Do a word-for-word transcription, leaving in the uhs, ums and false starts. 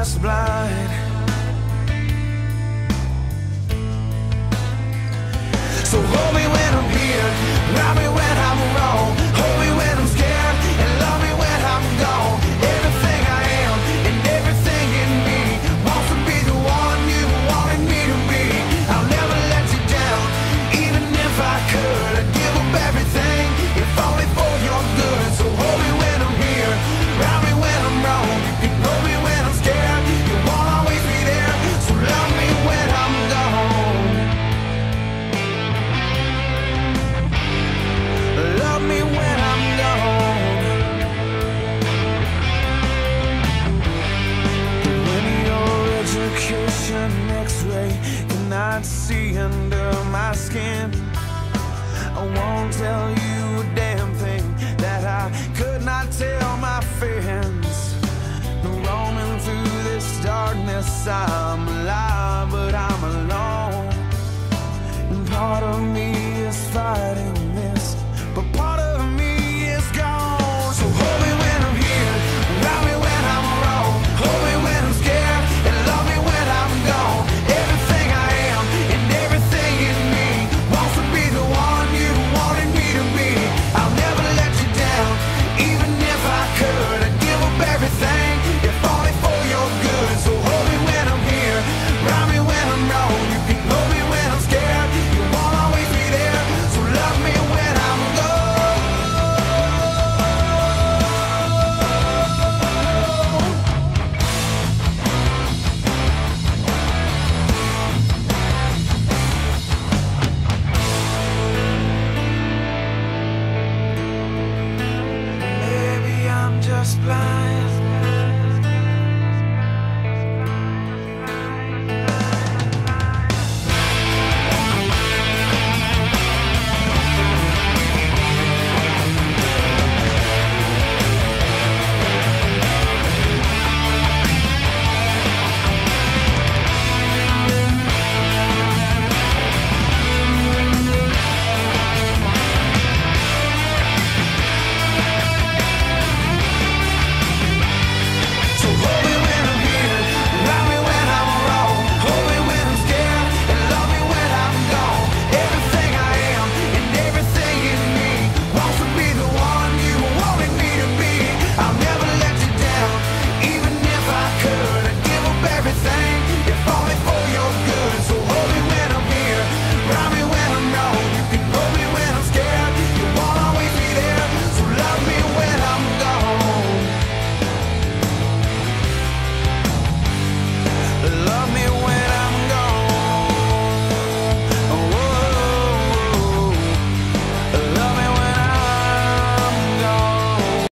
was blind. So hold me when I'm here, love me when I'm wrong, hold me when I'm scared, and love me when I'm gone. Everything I am and everything in me wants to be the one you wanted me to be. I'll never let you down, even if I could. I'd give up everything, if only for your good. So hold me when I'm here, love me when I'm wrong, you hold me when I'm scared, you won't always be there. So love me when I'm gone, love me when I'm gone. But when your education x-ray cannot see under my skin, I won't tell you a damn thing that I could not tell my friends. Roaming through this darkness, I'm alive.